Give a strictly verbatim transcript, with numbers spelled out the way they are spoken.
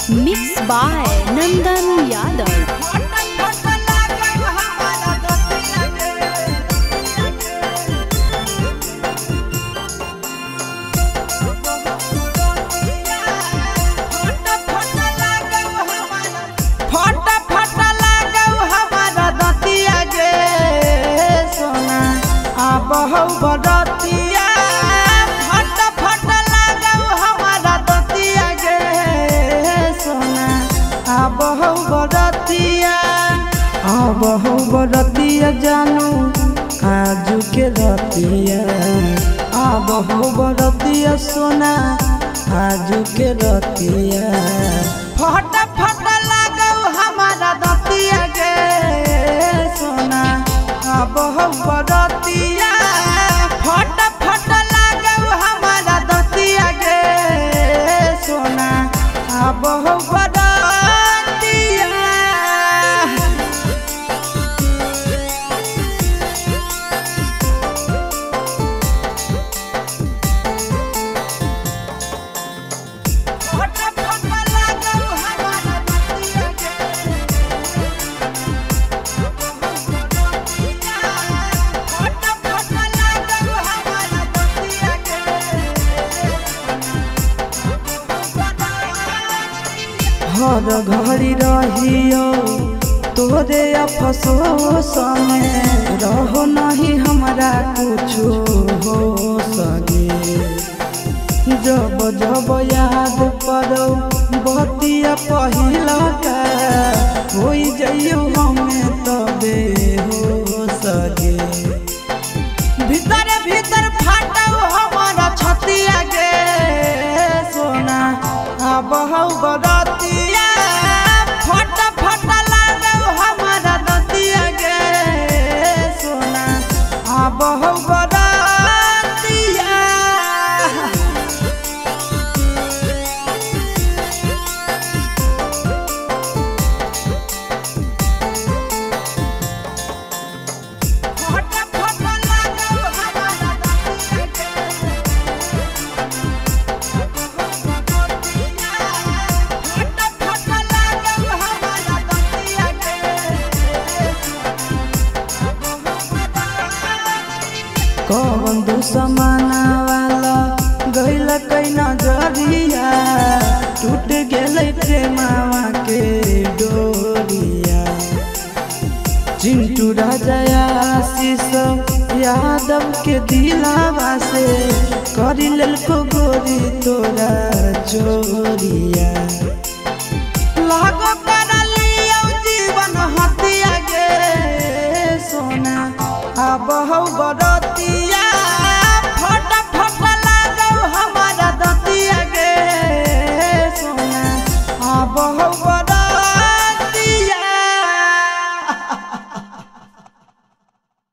Mix by नंदन यादव। बहु बरतिया फट फट लागौ हमारा दतिया गे सोना आ बहु बरतिया आ बहु बरतिया जानू आजू के रतिया आ बहु बरतिया सोना आजू के रतिया फट फट लागौ हमारा दतिया गे सोना आ बहु बरतिया फट फट लागौ हमारा दतिया गे सोना आ बहु बरतिया। हर घड़ी रहियो तोरे अफसोस में रहो नहीं हमारा कुछ हो सके जब जब याद पड़ो बतिया पहिला का हो जाइयो हमें तबे हो सके भीतर भीतर फाटो हमारा छतिया गे सोना आ बहु बरतिया फट फट लागौ हमारा दतिया गे सोना आ बहु बरतिया। कौन दुश्मना वाला गइल कई नजरिया टूट गेलै प्रेमावा के डोरिया चिंटू राजा आशीष यादव के दिलावा से करी लेलको गोरी तोरा चो